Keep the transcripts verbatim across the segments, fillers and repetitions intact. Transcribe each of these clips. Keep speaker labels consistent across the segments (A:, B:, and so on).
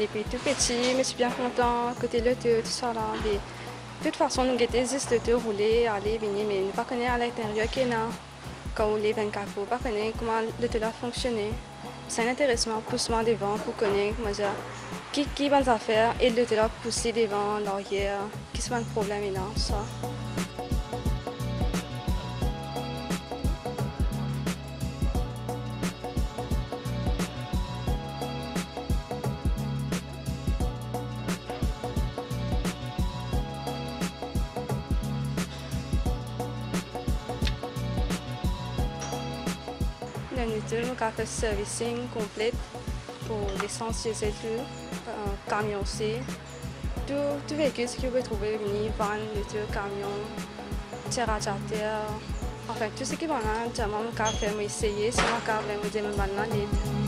A: depuis tout petit, je suis bien content, côté l'auto, tout ça là. Mais, de toute façon, nous étions juste l'auto rouler, aller, venir, mais nous ne connaissons pas à l'intérieur qu'il y a quand on est vingt-quatre jours, pas connaître comment l'auto là fonctionne. C'est un intéressement, poussement devant pour connaître comment dire, qui qui va faire et l'auto là pousser devant, l'arrière, qui sont un problème énorme ça. La nourriture, nous avons fait servicing complet pour l'essence, diesel, euh, camion aussi. Tout, tout véhicule que vous pouvez trouver, mini, van, nourriture, camion, tirage à terre. Enfin, tout ce qui va là, nous avons fait essayer, si nous avons fait maintenant l'aide.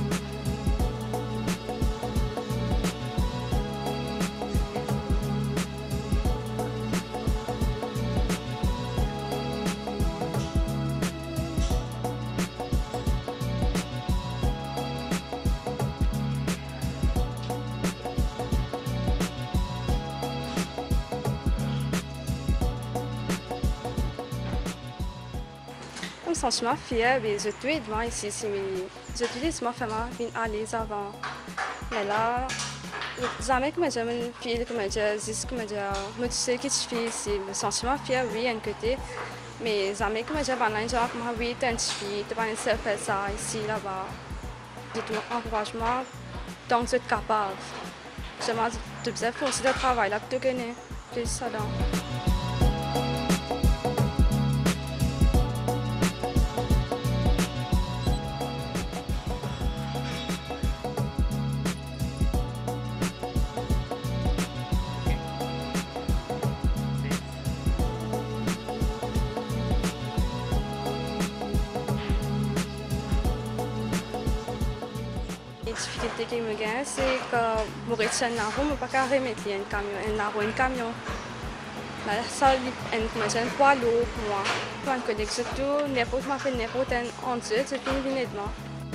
A: Je me sens fière, mais je suis devant ici, je suis vraiment vraiment à l'aise avant. Mais là, jamais que je me file, que je dis que je me sais que je suis ici, je me sens fière, oui, d'un côté, mais jamais que je vais genre, oui, tu es une fille, tu vas faire ça ici, là-bas. J'ai tout encouragement, donc je suis capable. Je me dis, tu peux faire aussi le travail là, que tu connais, plus ça donc. La difficulté qui me gagne, c'est que je retiens un arbre, je ne peux pas remettre un camion, un arbre, un camion. Ça, c'est un poids lourd pour moi. Pour un collègue, surtout, n'importe quoi, n'importe un enjeu, c'est une vignettement.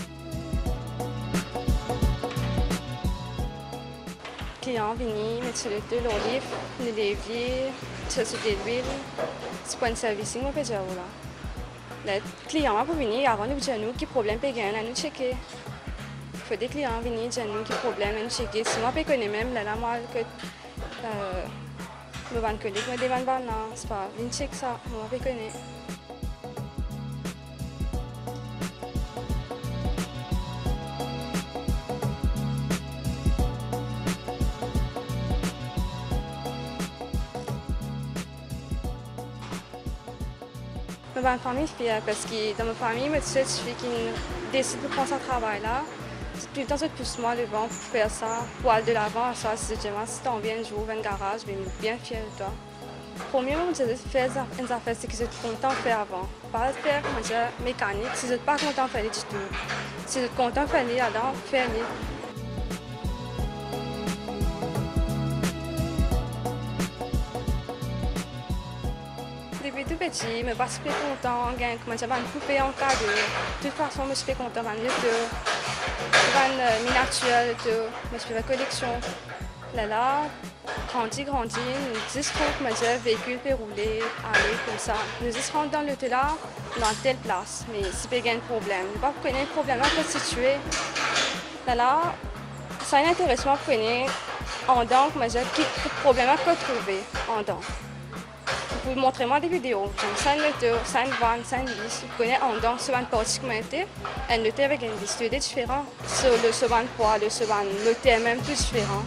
A: Les clients viennent mettre sur le dos l'olive, le levier, sur de l'huile. C'est pour un service, on peut dire là. Les clients vont venir avant de nous dire nous quel problème peut gagner, nous checker. Il faut des clients venir dire nous quel problème, nous checker. Si moi je connais même là, moi que le van collègue me demande pas non, c'est pas, venir checker ça, moi je connais. Ma famille est fière parce que dans ma famille, je suis fille qui décide de prendre ce travail-là. Tout le temps, je pousse moi devant pour faire ça, pour aller de l'avant. Ça, si tu as envie un jour, un garage, je suis bien fière de toi. Premièrement, je fais une affaire, c'est que je suis content de faire avant. Pas faire comme dire mécanique, si je ne suis pas content de faire du tout. Si je suis content de faire les alors, faire-les. Depuis tout petit, je me suis super content, comment dire, une poupée en cadeau. De toute façon, je suis content de une miniature, je suis la collection. Là, là, grandi, grandi, nous disons comment dire, véhicule peut rouler, aller comme ça. Nous disons dans l'auto là, dans telle place, mais si il y a un problème, nous ne pouvons pas connaître un problème à constituer. Là, là, c'est intéressant pour connaître en dedans, comment dire, quel problème à trouver en dedans. Vous montrez moi des vidéos, c'est une moto, c'est une van, c'est une vis. Vous connaissez en dedans, c'est une partie comment était, une moto avec une vis, c'est différent. Sur le sevan poids, le sevan moto est même tout différent.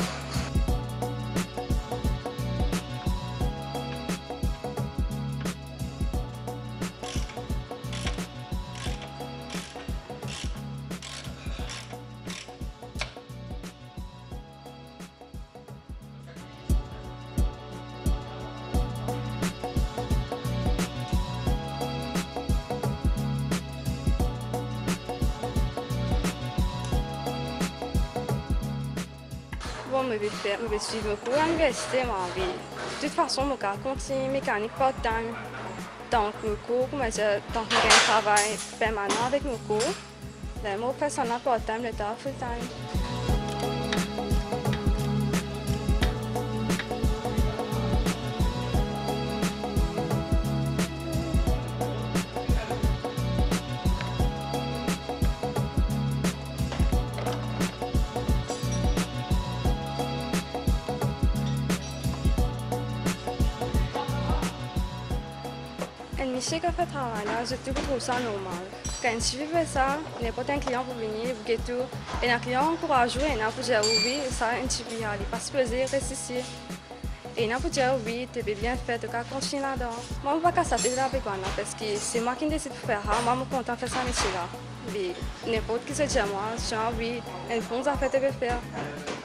A: Bon, je vais faire, je vais suivre le cours à l'université, mais de toute façon, je vais continuer mécanique part-time. Donc, le cours, comment dire, donc, je vais travailler permanent avec mon cours. Je vais faire ça part-time, le temps full-time. Monsieur qui fait travail là, je trouve ça normal. Quand tu fais ça, n'importe quel client peut venir, vous gâteau, et un client pourra jouer, et un peut dire oui, ça un petit peu, il passe plaisir, reste ici. Et un peut dire oui, tu peux bien faire, tu peux continuer là-dedans. Moi, je ne vais pas s'atteler avec moi, parce que c'est moi qui décide de faire ça, moi, je suis content de faire ça métier là. Mais n'importe qui se dit à moi, je dis oui, une bonne affaire, tu peux faire.